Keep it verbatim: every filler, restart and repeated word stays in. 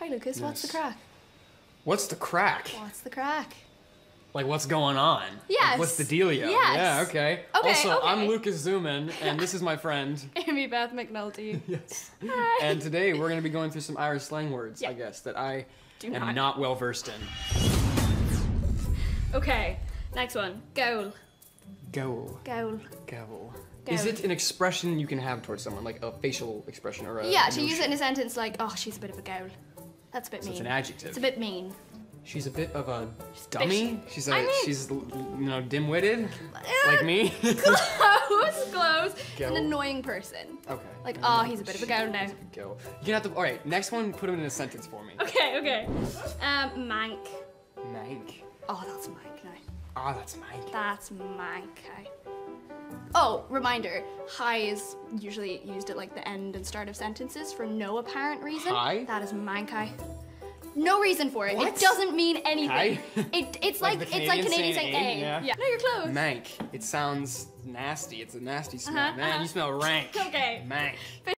Hi, Lucas. Yes. What's the crack? What's the crack? What's the crack? Like, what's going on? Yes. Like, what's the dealio? Yes. Yeah, okay. Okay, Also, okay. I'm Lucas Zuman, and this is my friend. Amy Beth McNulty. Yes. Hi. And today we're going to be going through some Irish slang words, Yeah. I guess, that I Do am not. not well versed in. Okay, next one. Goal. Goal. Goal. Goal. Is it an expression you can have towards someone, like a facial expression or a Yeah, to use emotion? it in a sentence like, oh, she's a bit of a goal. That's a bit So mean. it's an adjective. It's a bit mean. She's a bit of a She's dummy. bitchy. She's a, I mean- she's you know dim-witted, like me. Close, close. Goal. An annoying person. Okay. Like, oh, he's a bit of a goal now. Go. You can have to. All right. Next one. Put him in a sentence for me. Okay, okay. Um, mank. Mank. Oh, that's mank now. Ah, that's mank. That's mank. Okay. Oh, reminder. Hi is usually used at like the end and start of sentences for no apparent reason. Hi? That is mankai. No reason for it. What? It doesn't mean anything. Hi? It, it's Like like, the it's like Canadians Canadians saying saying A, A. yeah. No, you're close. Mank. It sounds nasty. It's a nasty smell. Uh-huh, Man, uh-huh. you smell rank. Okay. Mank.